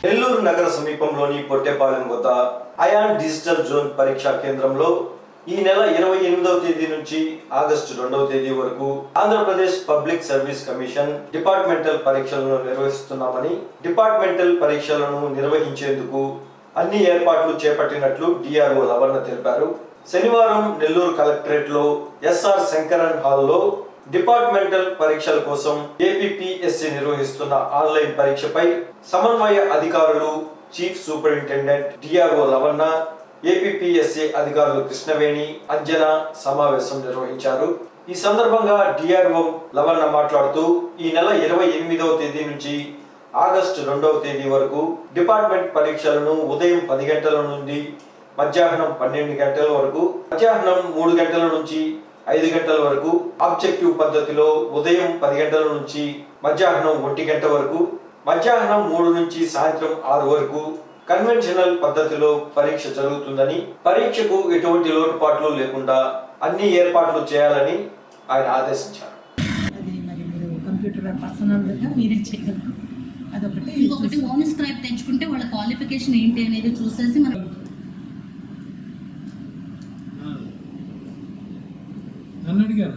నెల్లూరు నగర సమీపంలోని పొట్టేపాలెం వద్ద అయాన్ డిజిటల్ జోన్ పరీక్షా కేంద్రంలో ఈ నెల 28వ తేదీ నుంచి ఆగస్టు 2వ తేదీ వరకు Andhra Pradesh public service commission departmental పరీక్షలను నిర్వహిస్తున్నామని, డిపార్ట్మెంటల్ పరీక్షలను నిర్వహించేందుకు అన్ని ఏర్పాట్లు చేపట్టినట్లు డిఆర్ఓ లవణ తెలిపారు. శనివారం నెల్లూరు కలెక్టరేట్ లో ఎస్ఆర్ శంకరన్ హాల్లో డిపార్ట్మెంటల్ పరీక్షల కోసం ఏపీపీఎస్సీ నిర్వహిస్తున్న ఆన్లైన్ పరీక్షపై సమన్వయ అధికారులు, chief superintendent DRO Lavana, APPSC అధికారులు కృష్ణవేణి, అంజన సమావేశం నిర్వహించారు. ఈ సందర్భంగా డిఆర్ఓ లవణ మాట్లాడుతూ ఈ నెల 28వ తేదీ నుంచి ఆగస్టు 2వ తేదీ వరకు డిపార్ట్మెంట్ పరీక్షలను ఉదయం 10 గంటల నుండి మధ్యాహ్నం 12 గంటల వరకు, మధ్యాహ్నం 3 గంటల నుంచి 5 గంటల వరకు, ఆబ్జెక్టివ్ పద్ధతిలో ఉదయం 10 గంటల నుంచి మధ్యాహ్నం 1 గంట వరకు, మధ్యాహ్నం 3 నుంచి సాయంత్రం 6 వరకు కన్వెన్షనల్ పద్ధతిలో పరీక్ష జరుగుతుందని, పరీక్షకు ఎటువంటి లోటుపాట్లు లేకుండా అన్ని ఏర్పాట్లు చేయాలని ఆయన ఆదేశించారు. ఇంకొకటి ఓన్ స్క్రైబ్ తెచ్చుకుంటే వాళ్ళ క్వాలిఫికేషన్ ఏంటి అనేది చూసేసి మనం నన్ను అడిగారా,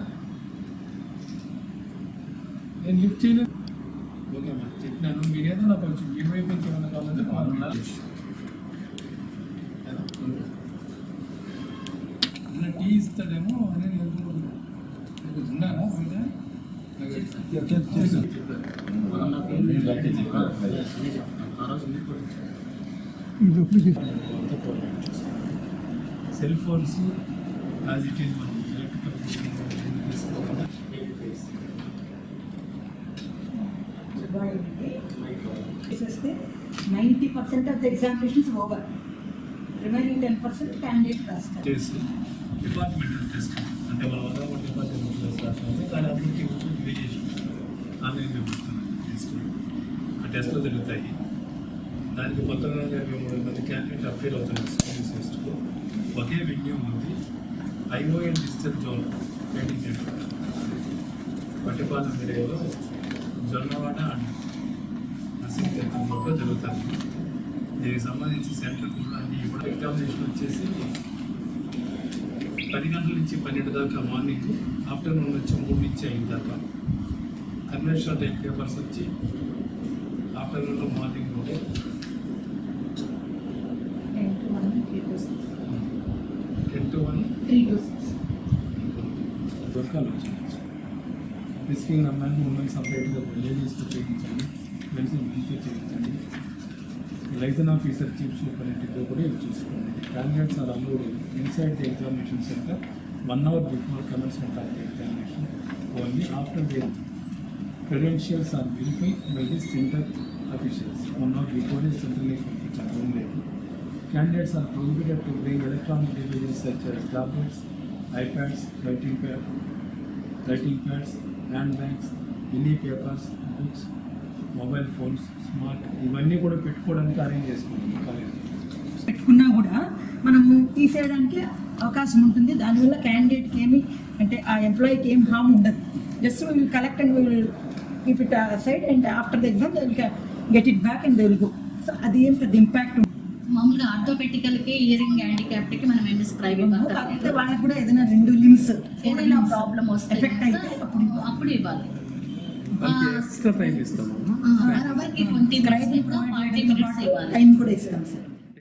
నేను లిఫ్ట్ చేయలేదు. ఓకే అమ్మా చెప్పినాను, మీరు ఏదైనా కొంచెం మీ వైపు నుంచి ఏమైనా కావాలంటే టీ ఇస్తాడేమో అని నేను ఉన్నారా cell phones as it is మనం electrical 90% of the examinations over. Remaining 10% candidate రాస్తారు. డిపార్ట్మెంటల్ టెస్ట్ అంటే మన వద్ద డిపార్ట్మెంటల్ టెస్ట్ రాస్తాము, కానీ అప్పటికి వేరియేషన్ ఆన్లైన్లో టెస్ట్ ఆ టెస్ట్లో జరుగుతాయి. దానికి 1923 మంది క్యాండిడేట్ అపేర్ అవుతున్నారు. సర్వీస్ టెస్ట్కు ఒకే వెన్యూ ఉంది. ION digital zone training centre Pattipalem ఏరియాలో జొన్నవాడ అండ్ నర్సింగ్లో జరుగుతుంది. దీనికి సంబంధించి సెంటర్ కూడా అన్ని ఇప్పుడు ఎగ్జామినేషన్ వచ్చేసి 10 గంటల నుంచి 12 దాకా మార్నింగ్, ఆఫ్టర్నూన్ వచ్చి 3 నుంచి 5 దాకా. కన్వెన్షనల్ టైప్ పేపర్స్ వచ్చి ఆఫ్టర్నూన్లో మార్నింగ్ ఉంటే 10 to 1 3 to 6 దొరకాలి. రిస్కింగ్ అమ్మాయిని ఉమెన్ సపరేట్గా లేడీస్తో చేయించండి, మెన్స్ని మెన్స్తో చేయించండి. లైసెన్స్ ఆఫీసర్, చీఫ్ సూపరింటెండెంట్తో కూడా ఇది చూసుకోండి. Candidates are allowed inside the examination centre 1 hour before commencement of the examination. Only after the credentials are verified by the center officials. 1 hour before is centrally computer only. Candidates are prohibited to bring electronic devices such as tablets, iPads, writing pads, handbags, any papers, books, mobile phones, smart ఇవన్నీ కూడా పెట్టుకోవడానికి arrange చేసుకుంటాం. College పెట్టుకున్నా కూడా మనము తీసేయడానికి అవకాశం ఉంటుంది. దానివల్ల క్యాండిడేట్కి ఏమి అంటే ఆ ఎంప్లాయీకి ఏం హామ్ ఉండదు. Just we will collect and we will keep it side and after the exam they will get it back and they will go. So అది ఏం పెద్ద ఇంపాక్ట్ ఉంటుంది. మామూలుగా ఆర్థోపెటికల్కి, ఇయరింగ్ హ్యాండిక్యాప్ట్కి మనం ఏం స్క్రైబ్ కాకపోతే వాళ్ళకి కూడా ఏదైనా 2 లిమ్స్ ఏదైనా ప్రాబ్లం వస్తే ఎఫెక్ట్ అయితే అప్పుడు ఇవ్వాలి. ఎక్స్ట్రా టైం ఇస్తాం. అవర్ కి 20 minutes 40 minutes ఇవ్వాలి. టైం కూడా ఇస్తాం సార్.